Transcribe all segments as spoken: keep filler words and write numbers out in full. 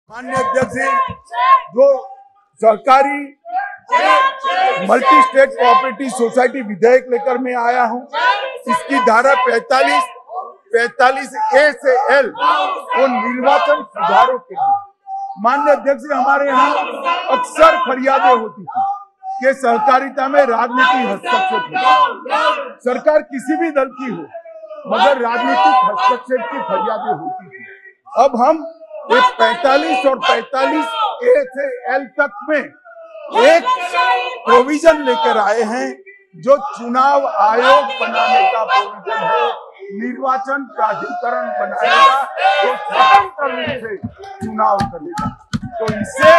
माननीय अध्यक्ष जी, जो सहकारी मल्टी स्टेट कोऑपरेटिव सोसाइटी विधेयक लेकर मैं आया हूं, इसकी धारा पैंतालीस पैंतालीस ए से एल वो निर्वाचन सुधारों के लिए। माननीय अध्यक्ष जी, हमारे यहाँ अक्सर फरियादें होती थी कि सहकारिता में राजनीति हस्तक्षेप होता, सरकार किसी भी दल की हो, मगर राजनीतिक हस्तक्षेप की फरियादें होती थी। अब हम एक पैंतालीस और पैंतालीस ए से एल तक में एक प्रोविजन लेकर आए हैं, जो चुनाव आयोग बनाने का प्रोविजन है। निर्वाचन प्राधिकरण बनाएगा तो स्वतंत्र रूप से चुनाव करेगा, तो इससे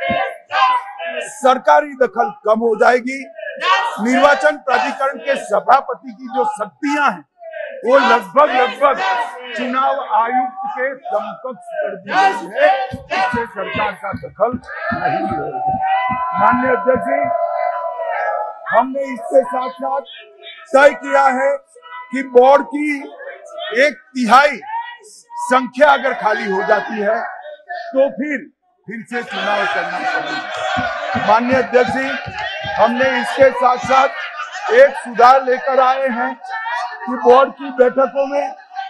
सरकारी दखल कम हो जाएगी। निर्वाचन प्राधिकरण के सभापति की जो शक्तियां हैं वो लगभग लगभग चुनाव आयुक्त के समकक्ष कर दी गई है, इससे सरकार का दखल नहीं होगा। माननीय अध्यक्ष जी, हमने इसके साथ साथ तय किया है कि बोर्ड की एक तिहाई संख्या अगर खाली हो जाती है तो फिर फिर से चुनाव करना पड़ेगा। माननीय अध्यक्ष जी, हमने इसके साथ साथ एक सुधार लेकर आए हैं कि बोर्ड की बैठकों में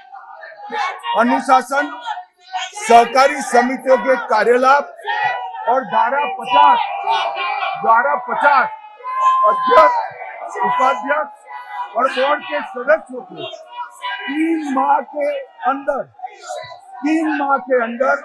अनुशासन, सहकारी समितियों के कार्यलाभ और धारा पचास द्वारा पचास अध्यक्ष, उपाध्यक्ष और बोर्ड के सदस्यों को तीन माह के अंदर तीन माह के अंदर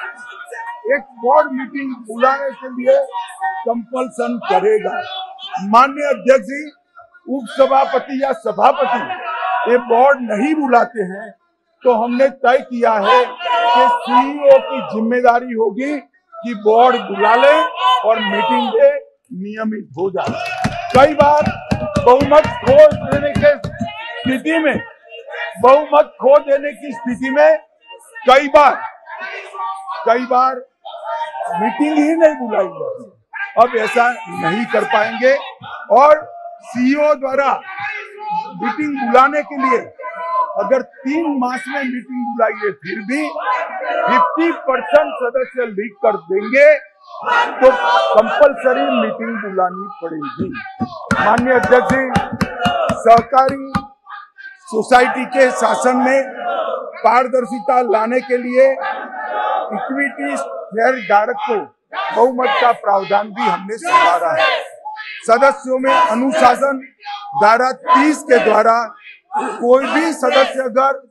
एक बोर्ड मीटिंग बुलाने के लिए कंपल्सन करेगा। माननीय अध्यक्ष जी, उप सभापति या सभापति ये बोर्ड नहीं बुलाते हैं तो हमने तय किया है कि सीईओ की जिम्मेदारी होगी कि बोर्ड बुला ले और मीटिंग में नियमित हो जाए। कई बार बहुमत खो देने के स्थिति में बहुमत खो देने की स्थिति में कई बार कई बार मीटिंग ही नहीं बुलाई जाती। अब ऐसा नहीं कर पाएंगे और सीईओ द्वारा मीटिंग बुलाने के लिए अगर तीन मास में मीटिंग बुलाइए फिर भी पचास परसेंट सदस्य लीक कर देंगे तो कंपलसरी मीटिंग बुलानी पड़ेगी। माननीय अध्यक्ष जी, सहकारी सोसाइटी के शासन में पारदर्शिता लाने के लिए इक्विटी शेयर धारक को बहुमत का प्रावधान भी हमने सुधारा है। सदस्यों में अनुशासन धारा तीस के द्वारा कोई भी सदस्य अगर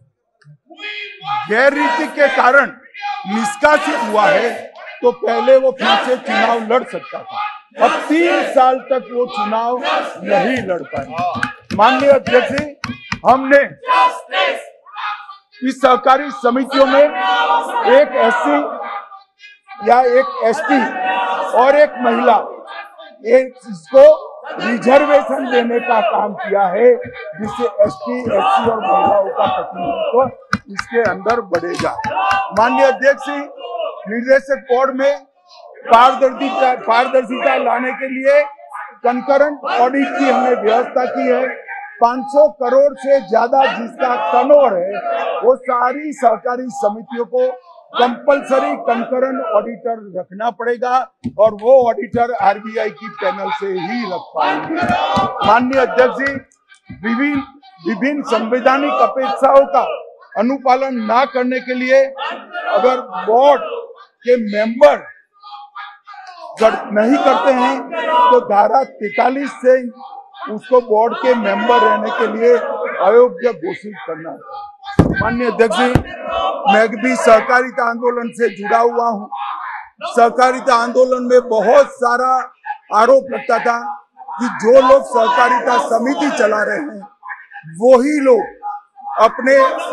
गैर रीति के कारण निष्कासित हुआ है तो पहले वो फिर से चुनाव लड़ सकता था, अब तीन साल तक वो चुनाव नहीं लड़ पाए। माननीय अध्यक्ष जी, हमने इस सहकारी समितियों में एक एससी या एक एसटी और एक महिला, एक इसको रिजर्वेशन देने का काम किया है, जिससे एसटी, एससी और महिलाओं का प्रतिनिधित्व इसके अंदर बढ़ेगा। माननीय अध्यक्ष जी, निर्देशक बोर्ड में पारदर्शिता पारदर्शिता लाने के लिए कंकरेंट ऑडिट की हमने व्यवस्था की है। पाँच सौ करोड़ से ज्यादा जिसका टर्नओवर है वो सारी सहकारी समितियों को कंपलसरी कंकरेंट ऑडिटर रखना पड़ेगा और वो ऑडिटर आरबीआई की पैनल से ही रख पाएंगे। माननीय अध्यक्ष जी, विभिन्न विभिन्न संवैधानिक अपेक्षाओं का अनुपालन ना करने के लिए अगर बोर्ड के मेंबर नहीं करते हैं तो धारा तैंतालीस से उसको बोर्ड के मेंबर रहने के लिए अयोग्य घोषित करना है। माननीय अध्यक्ष जी, मैं भी सहकारिता आंदोलन से जुड़ा हुआ हूँ। सहकारिता आंदोलन में बहुत सारा आरोप लगता था कि जो लोग सहकारिता समिति चला रहे हैं वही लोग अपने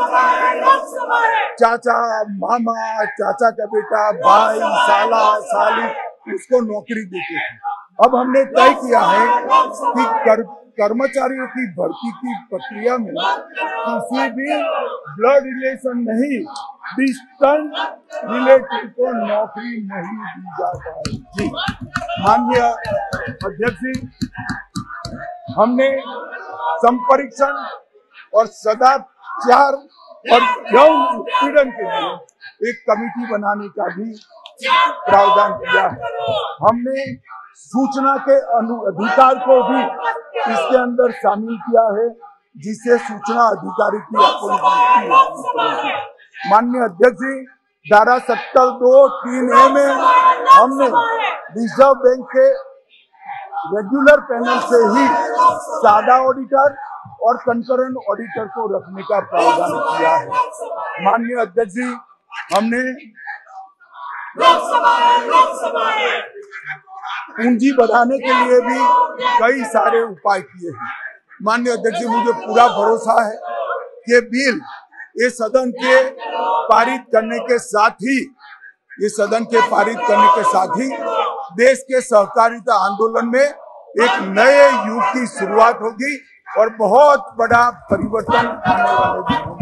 चाचा, मामा, चाचा का बेटा, भाई, साला, साली उसको नौकरी देते थे। अब हमने तय किया है कि कर, कर्मचारियों की भर्ती की प्रक्रिया में किसी भी ब्लड रिलेशन नहीं, डिस्टेंस रिलेटिव को नौकरी नहीं दी जा पाएगी। माननीय अध्यक्ष जी, हमने संपरीक्षण और सदाचार और यौन उत्पीड़न के लिए एक कमेटी बनाने का भी प्रावधान किया है। हमने सूचना के अनु अधिकार को भी इसके अंदर शामिल किया है, जिससे सूचना अधिकारी की अपनी। माननीय अध्यक्ष जी, धारा सत्तर दो तीन ए में हमने रिजर्व बैंक के रेगुलर पैनल से ही सादा ऑडिटर और कंकरेंट ऑडिटर को रखने का प्रावधान किया है। माननीय अध्यक्ष जी, हमने पूंजी बढ़ाने के लिए भी कई सारे उपाय किए हैं। माननीय अध्यक्ष जी, मुझे पूरा भरोसा है कि बिल ये सदन के पारित करने के साथ ही ये सदन के पारित करने के साथ ही देश के सहकारिता आंदोलन में एक नए युग की शुरुआत होगी और बहुत बड़ा परिवर्तन आने वाले दिन।